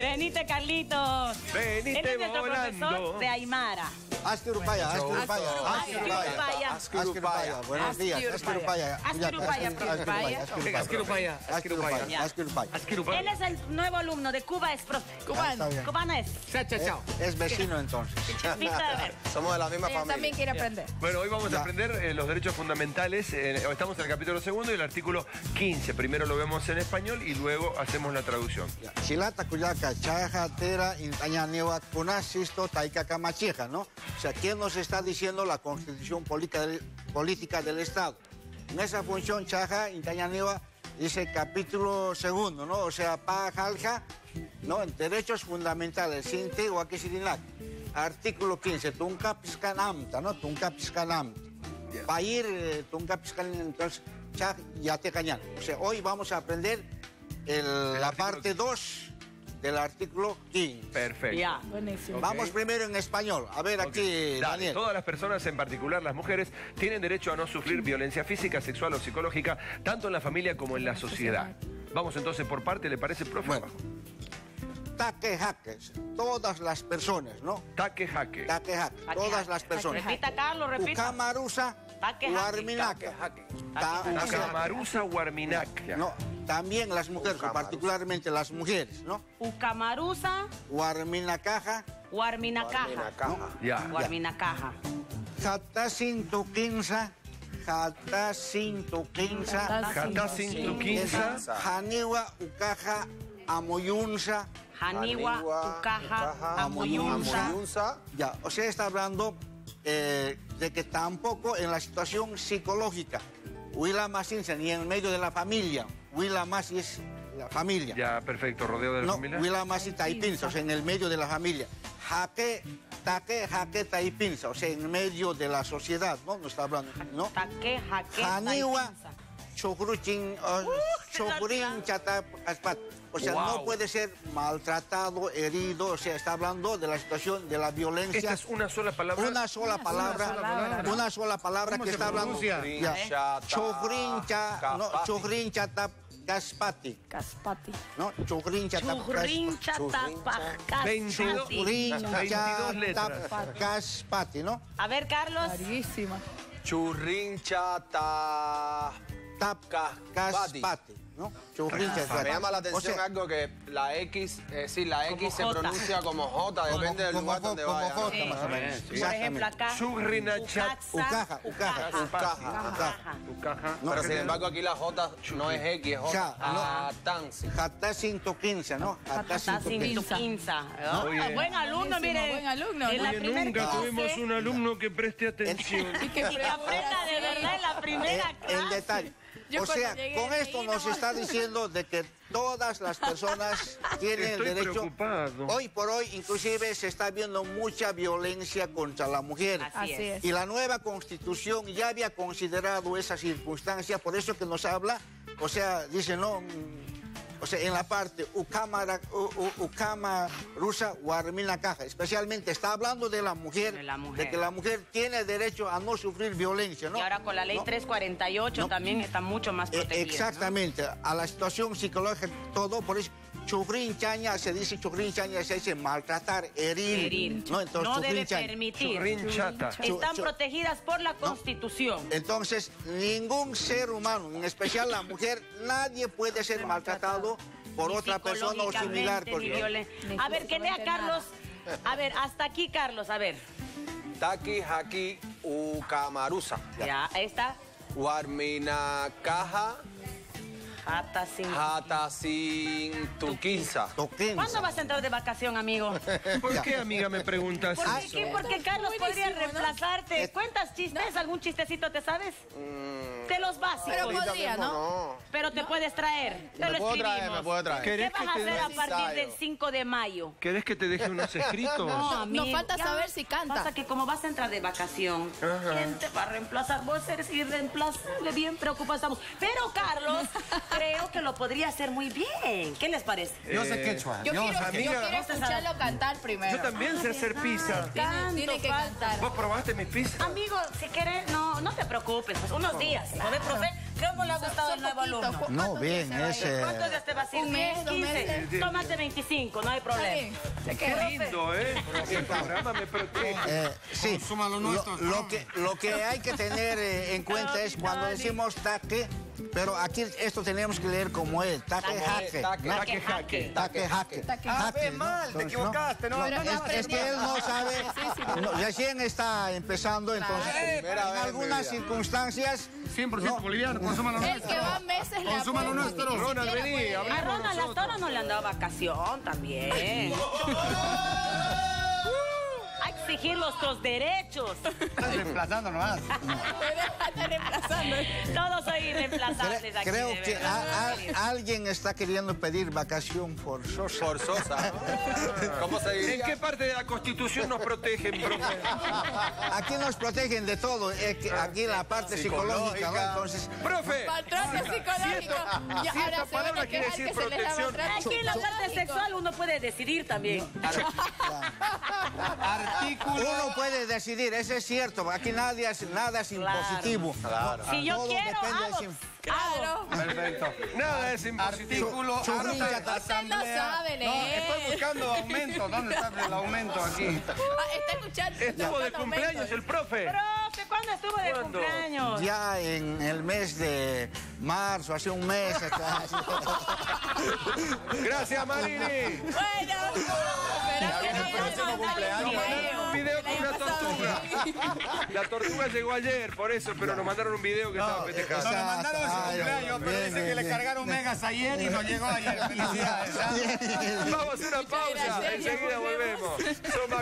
Venite, Carlitos. Venite Él es nuestro volando. profesor de Aymara. Asturupaya. Buenos días. Asturupaya. Él es el nuevo alumno de Cuba es Cubano. Cubano es. Chao. Es vecino entonces. Chispita, a ver. Somos de la misma Ella familia. también quiere aprender. Bueno, hoy vamos a aprender los derechos fundamentales. Estamos en el capítulo segundo y el artículo 15. Primero lo vemos en español y luego hacemos la traducción. Chilata Cuyaca, Chaja, Tera, Intaña Newa, Kunasisto, Taika Camacheja, ¿no? O sea, ¿qué nos está diciendo la Constitución política del Estado? En esa función, Chaja, Intaña Newa, dice capítulo segundo, ¿no? O sea, Pajalja, ¿no? En derechos fundamentales, Sinte o Aquisirinac. Artículo 15, Tuncapiscan Amta, ¿no? Tuncapiscan Amta. Pair, Tuncapiscan, entonces, Chaj, Yate Cañán. O sea, hoy vamos a aprender la parte 2 del artículo 15. Perfecto. Ya. Buenísimo. Vamos primero en español. A ver aquí, Dale. Daniel. Todas las personas, en particular las mujeres, tienen derecho a no sufrir violencia física, sexual o psicológica, tanto en la familia como en la sociedad. Vamos entonces por parte, ¿le parece, profe? Bueno. Taque jaques, todas las personas, ¿no? Taque jaque. Taque jaque, todas las personas. Repita, Carlos, repita. Ucamarusa, Taque jaque. Guarminaca. Takamarusa Huarminac. No, también las mujeres, particularmente las mujeres, ¿no? Ucamarusa, Guarminacaja, Guarminacaja. Ya. Guarminacaja. Jatasin Tuquinza, Jatasin Tuquinza, Jatasin Tuquinza. Janiwa Ucaja Amoyunza. Janiwa, Ucaja, Amoyunza. Ya, o sea, está hablando de que tampoco en la situación psicológica, Huila Masinsen, y en medio de la familia, Huila Masi es la familia. Ya, perfecto, rodeo de la No, familia. Huila Masi Taipinza, o sea, en el medio de la familia. Jaque, Jaque Taipinza, o sea, en medio de la sociedad, ¿no? No está hablando, ¿no? Taque, jaque, Janiwa, taipinza. Chokuruchin, Chokurin, Chatap, Aspat. O sea, no puede ser maltratado, herido, o sea, está hablando de la situación de la violencia. Esta es una sola palabra. Una sola palabra que está hablando. Chokurin, Chatap, Gaspati. Caspati. ¿No? Chokurin, Chatap, Churrincha, tapa, 22 letras. Gaspati, ¿no? A ver, Carlos. Larguísima. Churrinchata. Gaspati, ¿no? Churrin, Me Chatap. llama la atención O sea, algo que la X, la X se J. pronuncia como J, depende del lugar donde vaya. ¿no? J, más o menos. Por ejemplo, acá. Churrinachat. Ucaxa, Ucaja. Ucaja. Pero sin embargo aquí la J no es X, es J. Atansi. Jatasin Tuquinza, ¿no? Está sin Tuquinza. Oye. Buen alumno, mire. Buen alumno. En la Oye, primera nunca clase. tuvimos un alumno que preste atención. Y que Y que aprenda de verdad en la primera clase. En detalle. Yo O sea, cuando llegué con esto ahí nos nomás. está diciendo de que todas las personas tienen Estoy el derecho. preocupado. Hoy por hoy, inclusive, se está viendo mucha violencia contra la mujer. Así es. Y la nueva Constitución ya había considerado esa circunstancia, por eso que nos habla, o sea, dice, no, o sea, en la parte Ukama Rusa Guarmina Caja, especialmente está hablando de la mujer, de que la mujer tiene derecho a no sufrir violencia, ¿no? Y ahora con la ley 348 también está mucho más protegida. Exactamente, a la situación psicológica, todo, por eso. Churrin chaña, se dice churrin chaña, se dice maltratar, herir. ¿No? Entonces, No debe churrin chaña. permitir. Churrinchata. Están protegidas por la Constitución. Entonces, ningún ser humano, en especial la mujer, nadie puede ser maltratado por Ni otra persona o similar. psicológicamente, ni A ver, que lea Carlos. A ver, hasta aquí, Carlos, a ver. Taki, haki, ukamarusa. Ya, ahí está. Warminakaja, Jatasin. hatasin tuquinza. ¿Cuándo vas a entrar de vacación, amigo? ¿Por qué, amiga, me preguntas? ¿Por qué? Porque Carlos podría buenísimo, ¿no? reemplazarte. ¿Cuentas chistes? ¿Algún chistecito te sabes? De los básicos. Pero podría, ¿no? Pero te puedes traer. Te lo Me puedo traer, escribimos. me puedo traer. ¿Qué ¿Querés vas que a te hacer a dé partir del 5 de mayo? ¿Querés que te deje unos escritos? No, amigo. Nos falta Ya saber si canta. Pasa que como vas a entrar de vacación, Ajá. ¿quién te va a reemplazar? Vos eres irreemplazable, bien preocupados estamos. Pero Carlos, creo que lo podría hacer muy bien. ¿Qué les parece? Yo sé quechua. Yo quiero amiga, escucharlo cantar primero. Yo también sé hacer pizza. Tiene que cantar. ¿Vos probaste mis pizzas? Amigo, si quieres, no te preocupes, pues unos días, ¿no ves, profe? ¿Cómo le ha gustado el nuevo alumno? No, bien, ¿Cuántos ya te vas a ir? Un mes, 2 meses. Tómate 25, no hay problema. Qué lindo, ¿eh? El programa me protege. Sí, Consuma lo nuestro. lo que hay que tener en cuenta es cuando decimos taque, pero aquí esto tenemos que leer como es, taque, jaque. Taque, jaque. Taque, jaque. Jaque, ¿no? mal, te Entonces, equivocaste, ¿no? Es que él no sabe, recién está empezando, entonces Primera en vez en algunas mi vida. circunstancias 100% boliviano, consuma lo El nuestro. que va meses le Consuma lo apuesta, nuestro. ni Ronald, siquiera vení, puede. hablemos. A Ronald Lastoro no le han dado vacación también. Hay que exigir nuestros derechos. Estás reemplazando nomás. Está reemplazando. Todos soy irreemplazables aquí. creo de que verdad. alguien está queriendo pedir vacación forzosa. Forzosa. ¿Cómo se ¿En diría? qué parte de la Constitución nos protegen, profe? Aquí nos protegen de todo, aquí la parte psicológica, ¿no? Entonces, Profe, Maltrato psicológico. Y si ahora esta se van palabra a quiere quejar decir que se les da protección. maltrato Aquí en la parte psicológico. sexual uno puede decidir también. Artículo. uno puede decidir, eso es cierto, aquí nada es impositivo. Si yo Todo quiero, depende hago. de Claro. Perfecto. Nada es impositivo. Artículo. Churrilla, Usted no sabe No, leer. estoy buscando aumento. ¿Dónde está el aumento aquí? Está escuchando. Estuvo de escuchando cumpleaños aumentos. el profe. Profe, ¿cuándo estuvo de ¿Cuándo? cumpleaños? Ya en el mes de marzo, hace un mes. Gracias, Marini. Bueno, pero que el próximo cumpleaños. Nos mandaron un video con una tortuga. La tortuga llegó ayer, por eso, pero nos mandaron un video que estaba No, festejando. le mandaron su Ay, cumpleaños, pero bien, dice que bien, le bien. cargaron megas ayer y no llegó ayer. Felicidades. ¿ah? Vamos a hacer una pausa. gracias. Enseguida volvemos. Son